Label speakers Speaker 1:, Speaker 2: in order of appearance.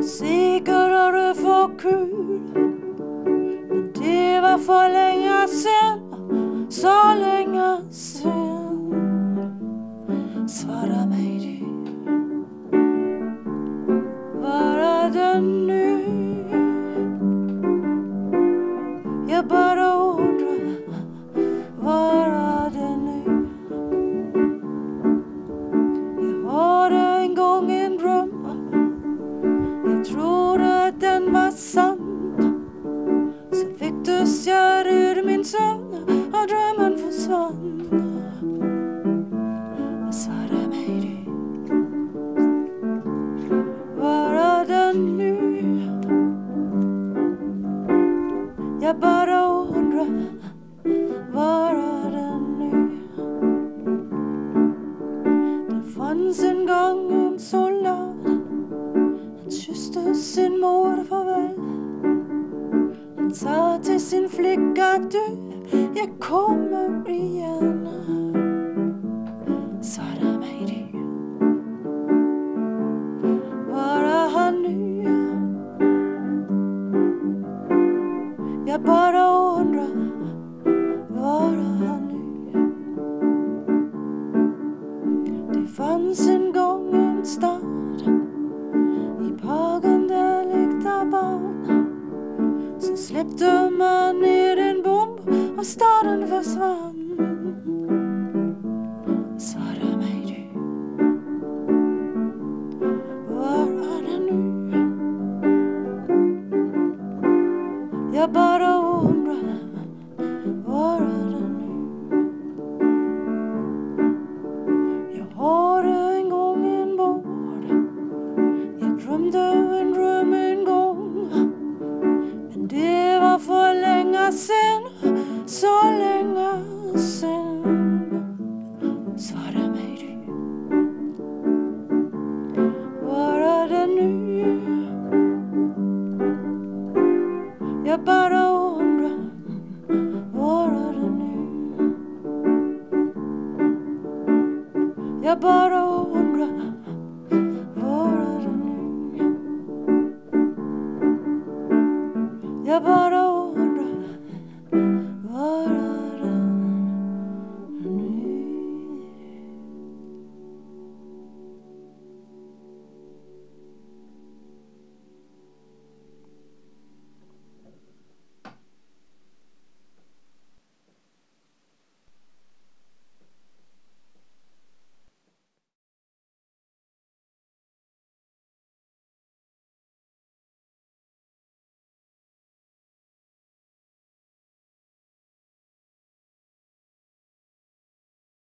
Speaker 1: Säkert har du fått kul, men det var för länge sen, så länge sen. Svara mig du, var är den nu? Jag bara undrar, var är den nu? Jag hade en gång en dröm, jag trodde att den var sann. Så väcktes jag ur min sömn och drömmen försvann. Svara mig du, var är den nu? Jag bara undrar, var är den nu? Det fanns en gång en soldat, han kysste sin mor farväl. Han sa till sin flicka, du, jag kommer igen. Svara mig du, var är han nu? Jag bara undrar, var är han nu? Det fanns en gång en stad, i parken där lekte barn. Så släppte man ner en bomb och staden försvann. Svara mig du, var är den nu? Jag bara undrar, var är den nu? Jag hade en gång en båt, jag drömde en dröm en gång. Men det var för länge sen, så länge sen. Svara mig du, var är den nu? Jag bara undrar, var är den nu? Jag bara undrar.